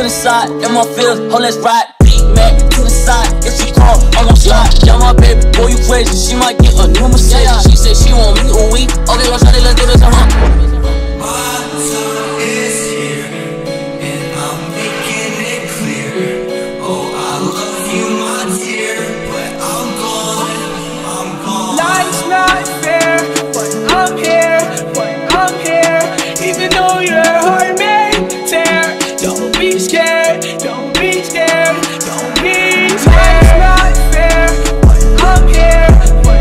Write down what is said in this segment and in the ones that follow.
the side, in my field, oh let's ride. Beat Mac to the side, if she call, I won't slide. Yeah, my baby, boy you crazy, she might get a new Mercedes. She said she want me a week, okay let's try to let's do this, My time is here, and I'm making it clear. Oh, I love you, my dear, but I'm gone. Life's not fair, but I'm here, even though your heart may tear. Don't be scared, don't be scared, don't be scared. Life's not fair, but I'm here,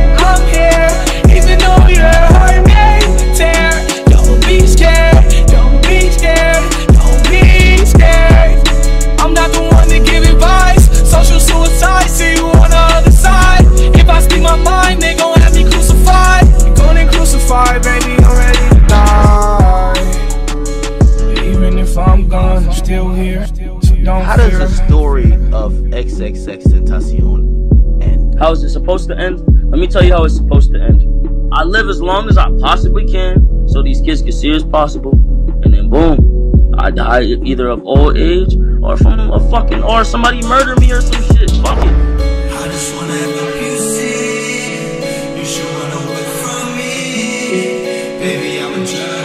even though your heart may tear. Don't be scared, don't be scared, don't be scared. I'm not the one to give advice. Social suicide, see you on the other side. If I speak my mind, they gon' have me crucified. You're gonna crucify, baby, I'm ready to die. Even if I'm gone, I'm still here, so don't How does the story of XXXTentacion end? How is it supposed to end? Let me tell you how it's supposed to end. I live as long as I possibly can, so these kids can see as possible, and then boom, I die either of old age or from a fucking, or somebody murder me or some shit. Fuck it. I just wanna help you see you should run away from me. Baby, I'm a drug.